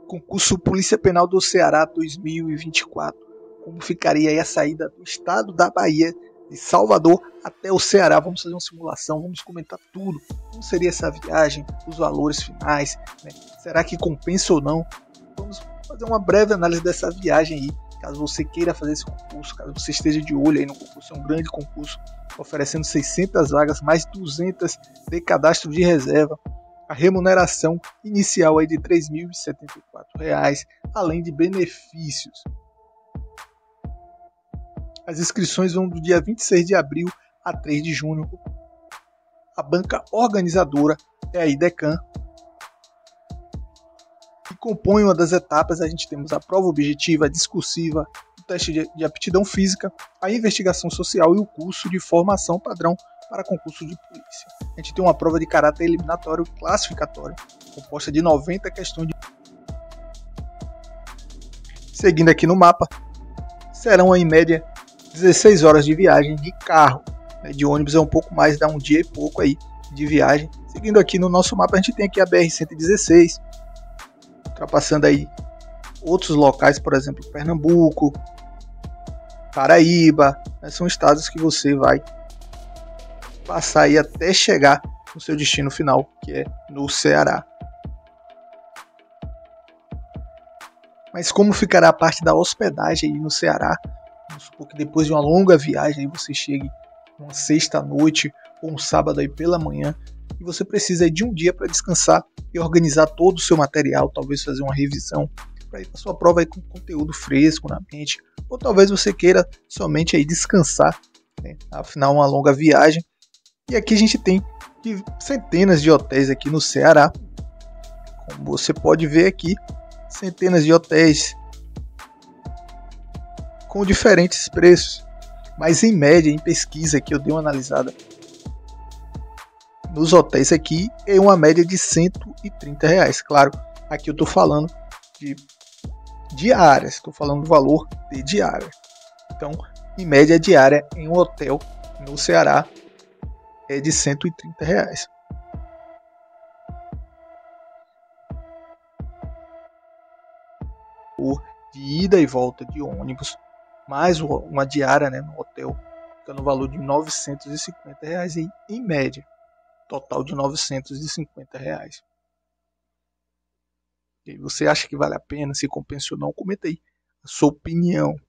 Concurso Polícia Penal do Ceará 2024. Como ficaria aí a saída do estado da Bahia, de Salvador até o Ceará? Vamos fazer uma simulação, vamos comentar tudo. Como seria essa viagem, os valores finais, né? Será que compensa ou não? Vamos fazer uma breve análise dessa viagem aí. Caso você queira fazer esse concurso, caso você esteja de olho aí no concurso, é um grande concurso, oferecendo 600 vagas, mais 200 de cadastro de reserva. A remuneração inicial é de R$ 3.074, além de benefícios. As inscrições vão do dia 26 de abril a 3 de junho. A banca organizadora é a IDECAN. E compõe uma das etapas, a gente temos a prova objetiva, a discursiva, o teste de aptidão física, a investigação social e o curso de formação padrão para concurso de polícia. A gente tem uma prova de caráter eliminatório e classificatório, composta de 90 questões. Seguindo aqui no mapa, serão em média 16 horas de viagem de carro. De ônibus é um pouco mais, dá um dia e pouco aí de viagem. Seguindo aqui no nosso mapa, a gente tem aqui a BR-116, ultrapassando aí outros locais, por exemplo, Pernambuco, Paraíba, né? São estados que você vai passar aí até chegar no seu destino final, que é no Ceará. Mas como ficará a parte da hospedagem aí no Ceará? Vamos supor que depois de uma longa viagem aí você chegue uma sexta à noite ou um sábado aí pela manhã e você precisa aí de um dia para descansar e organizar todo o seu material, talvez fazer uma revisão para ir para sua prova aí com conteúdo fresco na mente, ou talvez você queira somente aí descansar, né? Afinal uma longa viagem. E aqui a gente tem centenas de hotéis aqui no Ceará. Como você pode ver aqui, centenas de hotéis com diferentes preços. Mas em média, em pesquisa que eu dei uma analisada nos hotéis aqui, é uma média de R$130. Claro, aqui eu estou falando de diárias, estou falando do valor de diária. Então, em média diária em um hotel no Ceará é de R$130. De ida e volta de ônibus, mais uma diária, né, no hotel, fica no valor de R$950 aí, em média, total de R$950. E você acha que vale a pena, se compensa ou não? Comenta aí a sua opinião.